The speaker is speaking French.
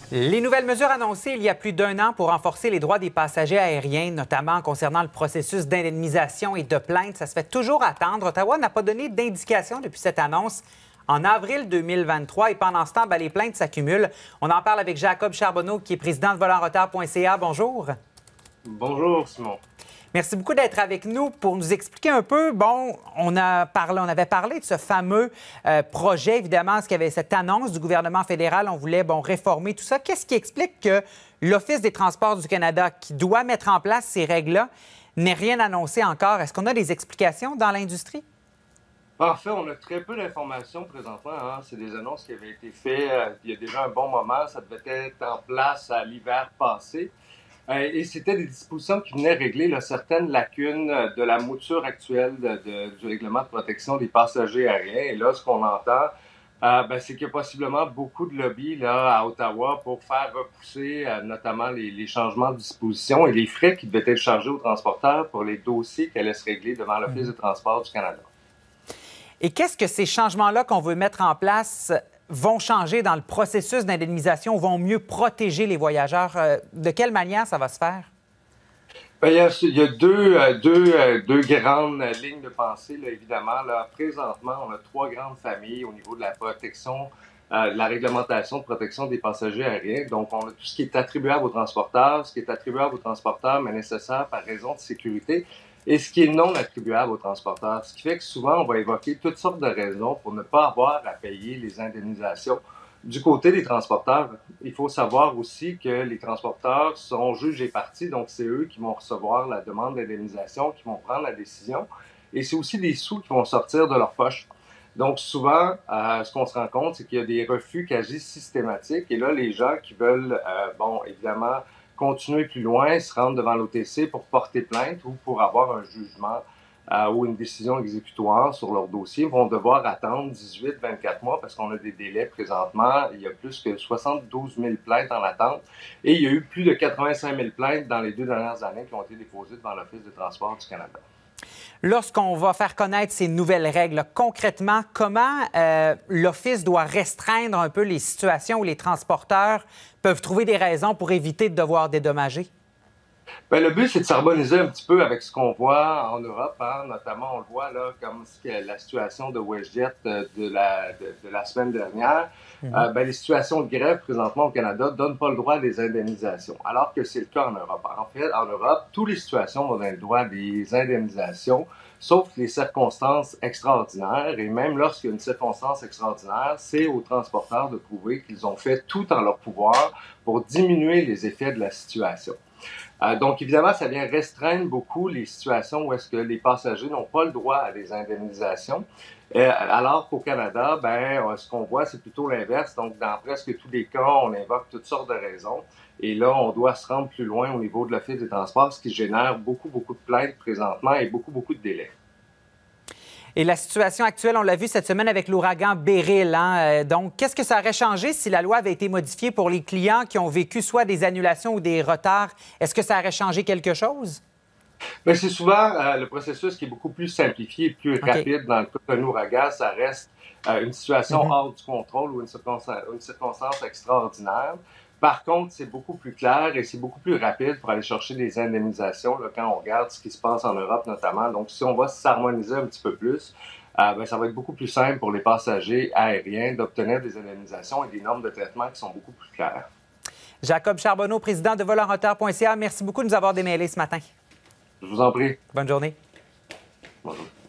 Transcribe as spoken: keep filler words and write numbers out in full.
Les nouvelles mesures annoncées il y a plus d'un an pour renforcer les droits des passagers aériens, notamment concernant le processus d'indemnisation et de plainte, ça se fait toujours attendre. Ottawa n'a pas donné d'indication depuis cette annonce en avril deux mille vingt-trois et pendant ce temps, bien, les plaintes s'accumulent. On en parle avec Jacob Charbonneau, qui est président de vol en retard point c a. Bonjour. Bonjour, Simon. Merci beaucoup d'être avec nous pour nous expliquer un peu. Bon, on a parlé, on avait parlé de ce fameux euh, projet, évidemment, ce qu'il y avait cette annonce du gouvernement fédéral. On voulait, bon, réformer tout ça. Qu'est-ce qui explique que l'Office des transports du Canada, qui doit mettre en place ces règles-là, n'ait rien annoncé encore? Est-ce qu'on a des explications dans l'industrie? En fait, on a très peu d'informations présentement. Hein. C'est des annonces qui avaient été faites euh, il y a déjà un bon moment. Ça devait être en place à l'hiver passé. Euh, et c'était des dispositions qui venaient régler là, certaines lacunes de la mouture actuelle de, de, du règlement de protection des passagers aériens. Et là, ce qu'on entend, euh, ben, c'est qu'il y a possiblement beaucoup de lobbies là, à Ottawa pour faire repousser euh, notamment les, les changements de dispositions et les frais qui devaient être chargés aux transporteurs pour les dossiers qui allaient se régler devant l'Office des transports du Canada. Et qu'est-ce que ces changements-là qu'on veut mettre en place vont changer dans le processus d'indemnisation, vont mieux protéger les voyageurs? De quelle manière ça va se faire? Bien, il, y a, il y a deux, deux, deux grandes lignes de pensée, là, évidemment. Là, présentement, on a trois grandes familles au niveau de la protection, euh, de la réglementation de protection des passagers aériens. Donc, on a tout ce qui est attribuable aux transporteurs, ce qui est attribuable aux transporteurs, mais nécessaire par raison de sécurité, et ce qui est non attribuable aux transporteurs. Ce qui fait que souvent, on va évoquer toutes sortes de raisons pour ne pas avoir à payer les indemnisations. Du côté des transporteurs, il faut savoir aussi que les transporteurs sont juges et parties, donc c'est eux qui vont recevoir la demande d'indemnisation, qui vont prendre la décision, et c'est aussi des sous qui vont sortir de leur poche. Donc souvent, euh, ce qu'on se rend compte, c'est qu'il y a des refus quasi systématiques, et là, les gens qui veulent, euh, bon, évidemment, continuer plus loin, se rendre devant l'O T C pour porter plainte ou pour avoir un jugement euh, ou une décision exécutoire sur leur dossier, vont devoir attendre dix-huit à vingt-quatre mois parce qu'on a des délais présentement. Il y a plus que soixante-douze mille plaintes en attente et il y a eu plus de quatre-vingt-cinq mille plaintes dans les deux dernières années qui ont été déposées devant l'Office des transports du Canada. Lorsqu'on va faire connaître ces nouvelles règles, concrètement, comment euh, l'Office doit restreindre un peu les situations où les transporteurs peuvent trouver des raisons pour éviter de devoir dédommager? Bien, le but, c'est de s'harmoniser un petit peu avec ce qu'on voit en Europe. Hein. Notamment, on le voit là, comme la situation de WestJet de la, de, de la semaine dernière. Mm-hmm. euh, bien, les situations de grève présentement au Canada ne donnent pas le droit à des indemnisations, alors que c'est le cas en Europe. En fait, en Europe, toutes les situations vont donner le droit à des indemnisations, sauf les circonstances extraordinaires. Et même lorsqu'il y a une circonstance extraordinaire, c'est aux transporteurs de prouver qu'ils ont fait tout en leur pouvoir pour diminuer les effets de la situation. Euh, donc, évidemment, ça vient restreindre beaucoup les situations où est-ce que les passagers n'ont pas le droit à des indemnisations. Euh, alors qu'au Canada, ben, ce qu'on voit, c'est plutôt l'inverse. Donc, dans presque tous les cas, on invoque toutes sortes de raisons. Et là, on doit se rendre plus loin au niveau de l'Office des transports, ce qui génère beaucoup, beaucoup de plaintes présentement et beaucoup, beaucoup de délais. Et la situation actuelle, on l'a vu cette semaine avec l'ouragan Beryl. Hein? Donc, qu'est-ce que ça aurait changé si la loi avait été modifiée pour les clients qui ont vécu soit des annulations ou des retards? Est-ce que ça aurait changé quelque chose? Bien, c'est souvent euh, le processus qui est beaucoup plus simplifié et plus okay. rapide. Dans le cas d'un ouragan, ça reste euh, une situation mm-hmm. hors du contrôle ou une circonstance, une circonstance extraordinaire. Par contre, c'est beaucoup plus clair et c'est beaucoup plus rapide pour aller chercher des indemnisations là, quand on regarde ce qui se passe en Europe notamment. Donc, si on va s'harmoniser un petit peu plus, euh, bien, ça va être beaucoup plus simple pour les passagers aériens d'obtenir des indemnisations et des normes de traitement qui sont beaucoup plus claires. Jacob Charbonneau, président de vol en retard point c a, merci beaucoup de nous avoir démêlés ce matin. Je vous en prie. Bonne journée. Bonjour.